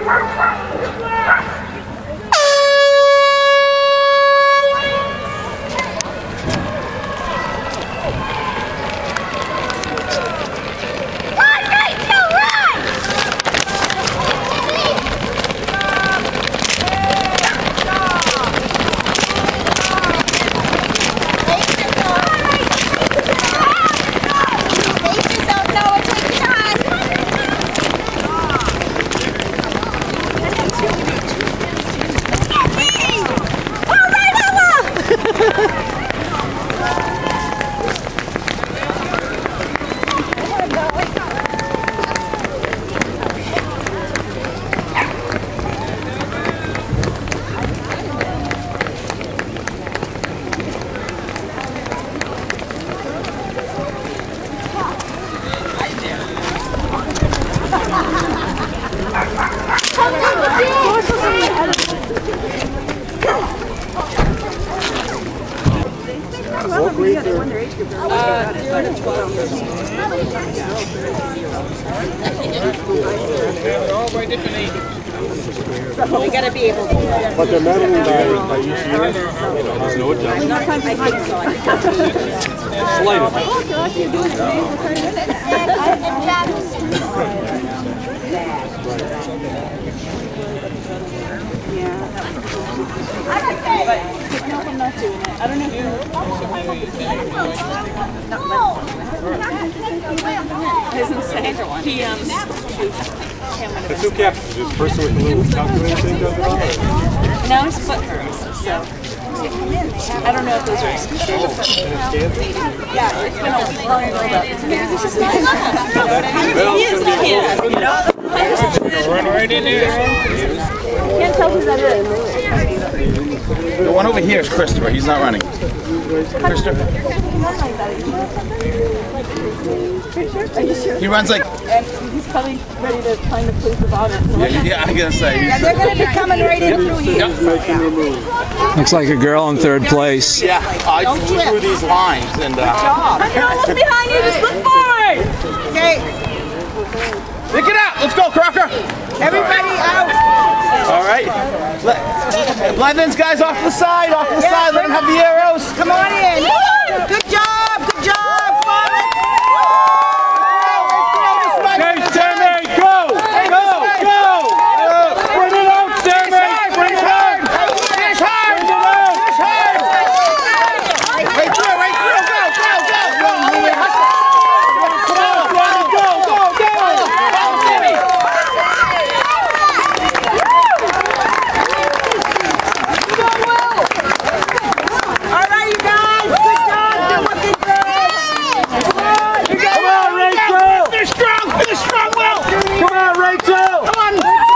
We gotta be able to. But the metal batteries by UCS? No, it doesn't. Not time I think so. Slide it. Oh gosh, you're doing it for 30 minutes. Yeah. But no, I'm not doing it. I don't know if The two captains, this person with the little calculator thing does it all? No, it's foot hers, so. I don't know if those are exclusive. Yeah, it's been a long ago. He is not here. Run right in there. Can't tell who that is. The one over here is Christopher. He's not running. Christopher. Are you sure? He runs like. And he's probably ready to find the police about it. Yeah, I'm gonna say. Yeah, they're going to be coming right in through here. Looks like a girl in third place. Yeah, I flew through these lines and. Come look behind you. Just look forward. Okay. Pick it out. Let's go, Crocker. Everybody out. All right. Blevins, guys, off the side. Off the side. Let them have the arrows. Come on in. Good job. Good job. Hey, Sammy, go! Go! Go! Bring it out, Sammy! Bring it out! Finish hard! Finish hard! Right through, right through! Go, go, go! Go, Go, go, go! Follow Sammy! All right, you guys. Good job. You're looking good. Come on, Rachel! Finish strong! Finish strong, Will! Come on, Rachel! Come on!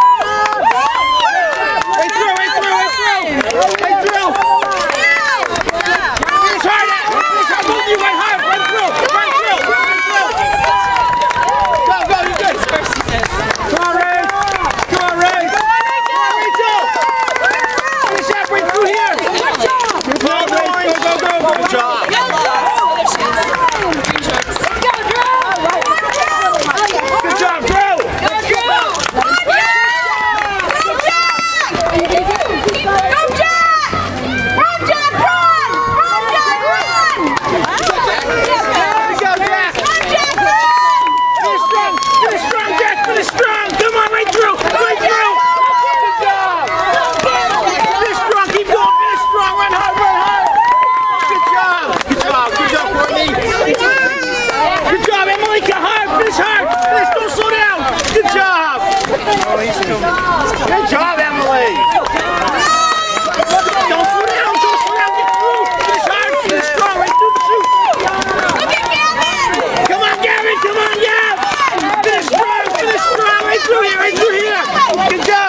Right through, right through, right through! Right through! Finish hard! Finish hard! Both of you right hard! Run through! Run through! Run through! Go, go! You're good! Come on, Ray! Come on, Ray! Come on, Rachel! Finish up right through here! Good job! Good job, Ray! Go, go, go! Good job! Good job, Drew! Good job, Emily! Don't slow down, get through! Finish hard, finish strong, right through the chute! Come on, Gavin, come on, Gav! Finish strong, right through here, right through here! Good job!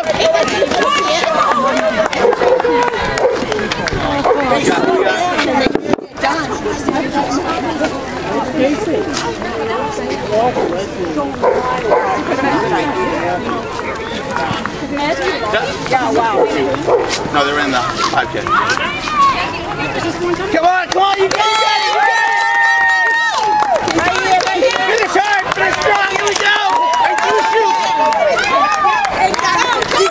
Yeah, wow. No, they're in the podcast. Come on, you got it! Right here, right here. Finish hard, finish strong, here we go! Right through the chute!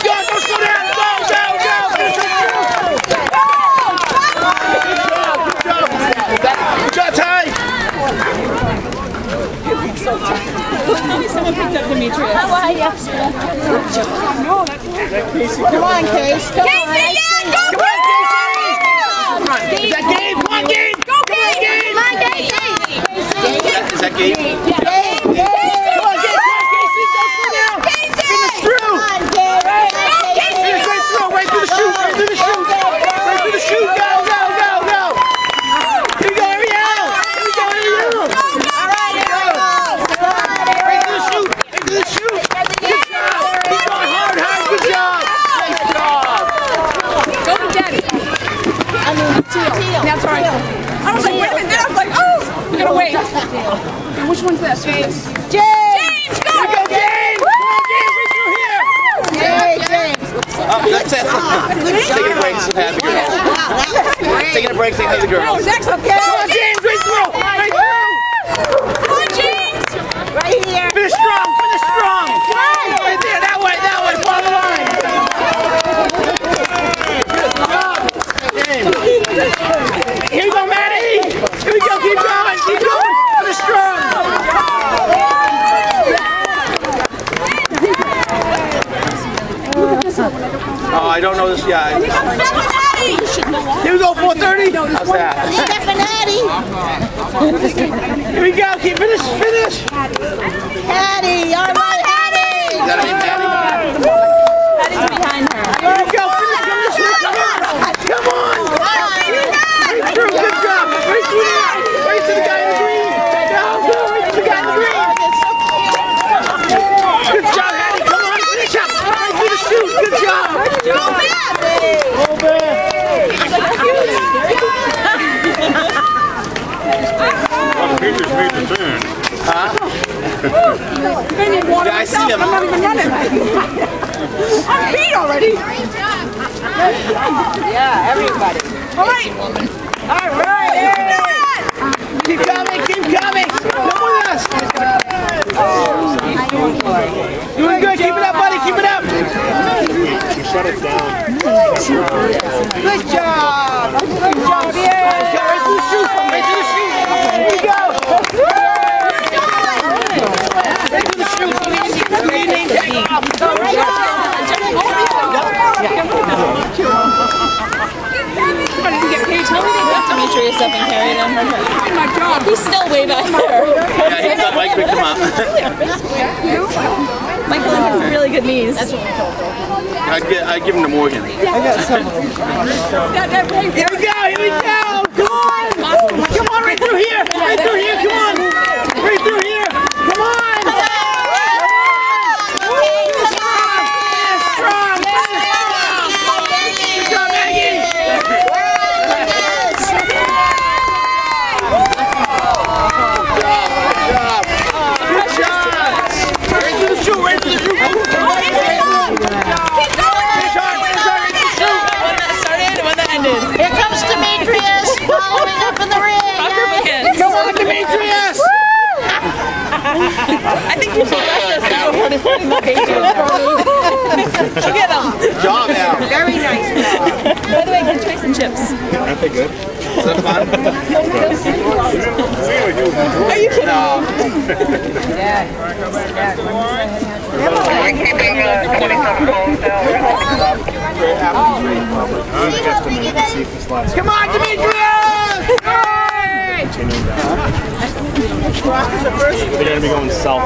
Come on, Case. Come on. Casey, yeah! Go, Come on, Casey! Is that Gabe? Come on, Gabe! Go, Gabe! Come on, Casey! Is that Gabe? Come on, Gabe! Come on, Casey! Go through now! Finish through! Finish right through! Right through the chute! Right through the chute! Right through the chute! Go, go, go, go! Here we go, Ariel! Here we go, Ariel! All right, Right through the chute! Right through the chute! Good job! Keep going hard, hard! Good job! Nice job! Go to Daddy. Teal. That's right. I was like, wait a minute. Then I was like, oh, we gotta wait. And which one's this? James. James, go! Here we go, James! Come on, James! Right through here! James. Oh, that's it. Taking a break, say hi to the girls. Taking a break, say hi to the girls. Oh, next, okay. Come on, James, right through! Right through! Come on, James. Right here. Finish strong, finish strong! Right there, that way, follow the line! Good job! James. Here we go, Maddie! Here we go, keep going, finish strong! Oh, I don't know this guy. Here we go, 4:30. How's that? Here we go, keep finish. Hattie, all right, Hattie. Is that a Maddie? Hattie's behind her. Here we go, finish, come on. Right through, good job. Right through there. Right to the guy in the green. Go, right to the guy in the green. Good job, Hattie. Come on, finish up. Right through the chute. Good job. Roll back. The Patriots made the turn. Huh? Yeah, I see him. I'm not even running. I'm beat already. Yeah, everybody. All right. All right. Keep coming. Come with us. Doing good. Keep it up, buddy. Keep it up. Shut it down. Good job. Yeah. Right through the chute. Here we go. Right through the chute. Name tag off. Demetrius up and carried him. He's still way back there. Yeah, he got Mike picked him up. Michael has really good knees. I give him to Morgan. Here we go. Come on, right through here. Come on. Right through here. Come on. Strong. Good job, Maggie. Good job. Right through the chute. Right through the chute. Here comes Demetrius, following up in the ring. Come on, Demetrius! I think you should rush us now for putting the pages. Look at him. Good job, Al. Very nice. By the way, good choice in chips. Aren't they good? Is that fun? Are you kidding? No. We're keeping 27 phones now. Come on, Demetrius! They're going to be going south.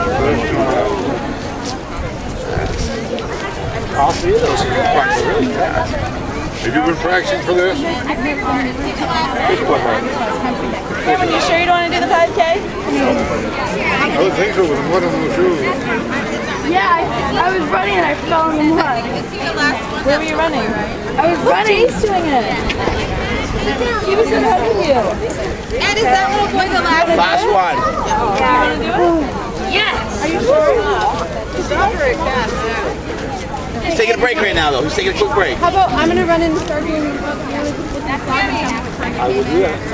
All three of those parts are really fast. Have you been practicing for this? Are you sure you don't want to do the 5K? I would think so with one of those shoes. Yeah, I was running and I fell in the mud. Where were you running? I was running. He's doing it. He was in front of you. And is that little boy the last? Last one. Yes. Are you sure? He's taking a break right now, though. He's taking a quick break. How about I'm gonna run and start doing with that flag. I will do that.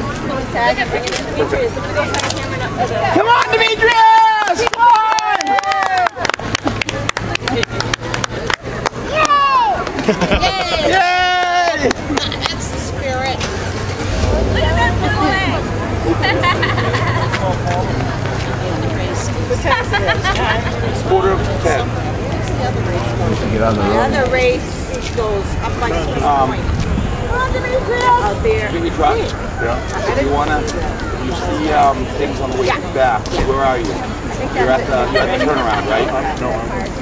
Come on, Demetrius! Come on! Yay! Yay! That's the spirit. Look at that blue leg. Quarter of 10. Get on the The road. other race goes up by 6 points. Out there. Can you truck? Yeah. You wanna? You see things on the way back. Where are you? You're at the turnaround, right? No.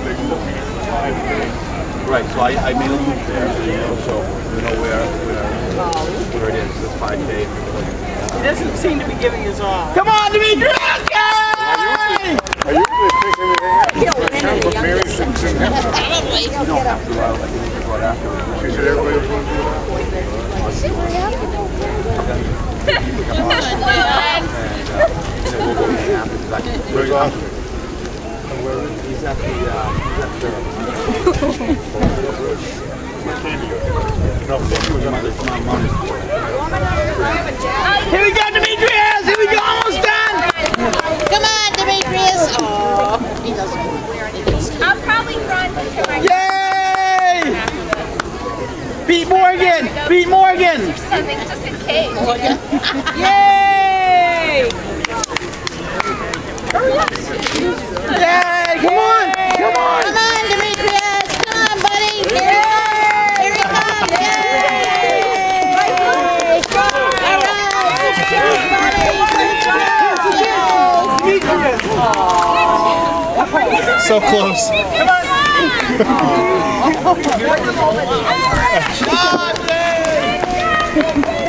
Right. So I made a loop there, so you know where it is. This 5K. He doesn't seem to be giving his all. Come on, Demetrius! Are you He'll win in the youngest. You don't have to. I think it's right afterwards. She said everybody was going to do Very awesome. He's at the Here we go, Demetrius! Here we go, almost done! Come on, Demetrius! Oh, he doesn't. I'll probably run to my Yay! Beat Morgan! Beat Morgan! something just in case. Yay! Yay! Come on! Come on! Come on, Demetrius! Come on, buddy! Here he comes! Here he comes! Yay! So close. Come on!